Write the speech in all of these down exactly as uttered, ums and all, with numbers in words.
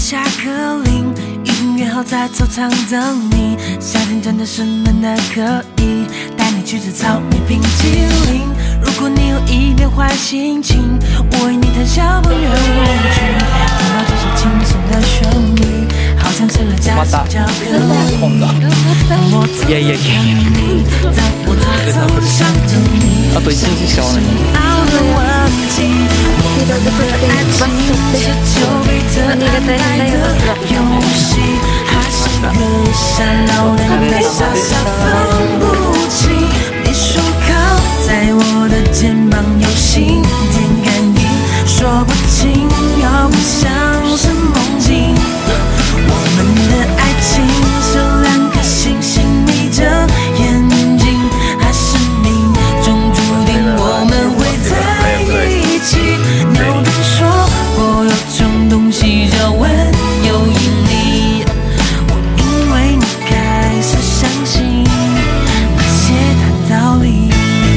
下课铃，已经约好在操场等你。夏天真的是闷得可以，带你去吃草莓冰淇淋。如果你有一点坏心情，我为你弹小朋友舞曲。听到这首轻松的旋律，好像吃了夹心巧克力。当我走向你，当我偷偷地想着你， あと一日しか会わない。 熬了忘记我们的爱情是丘比特安排的游戏，还是个傻老人在傻傻分不清。你说靠在我的肩膀有心电感应，说不清又不像是梦境。我们的爱情是两颗星星眯着眼睛，还是命中注定我们会在一起？牛顿说过有种东西叫万有引力，我因为你开始相信那些大道理。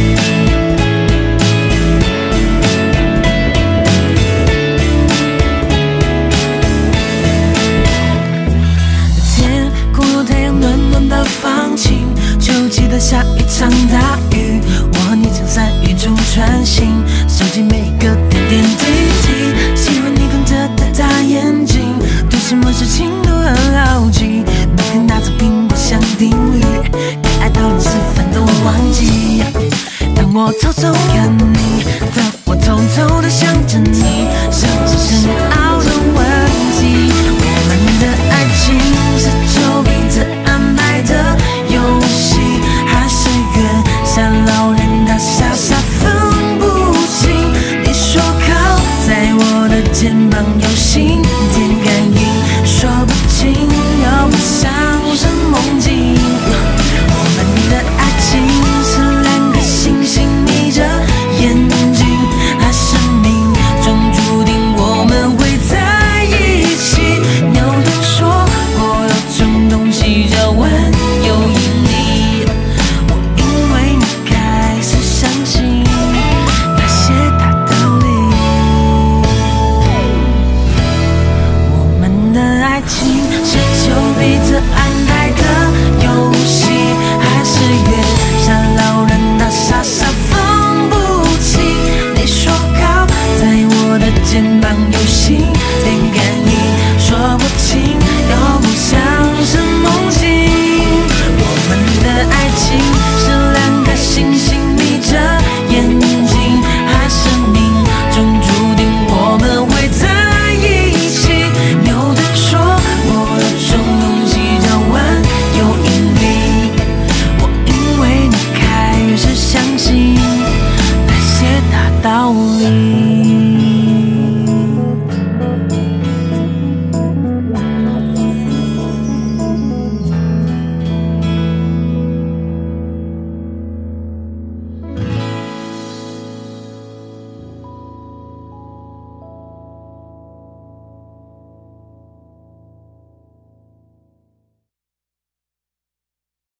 天空有太阳暖暖的放晴，就记得下一场大雨，我和你在伞雨中穿行，收集每个点点滴滴。喜欢你瞪着的大眼睛，对什么事情都很好奇。每天拿着苹果想定义，该爱到连吃饭都忘记。当我偷偷看你，当我偷偷的想着你，像是深奥的问题。我们的爱情是丘比特安排的游戏，还是月下老人他傻傻分不清？你说靠在我的肩膀有心电感应，说不清又不像是梦境。我们的爱情是两颗星星眯着眼睛，还是命中注定我们会在一起？牛顿说过有种东西叫万有引力，我因为你开始相信那些大道理。我们的爱情是丘比特安排的游戏，还是月下老人他傻傻分不清？你说靠在我的肩膀有心电感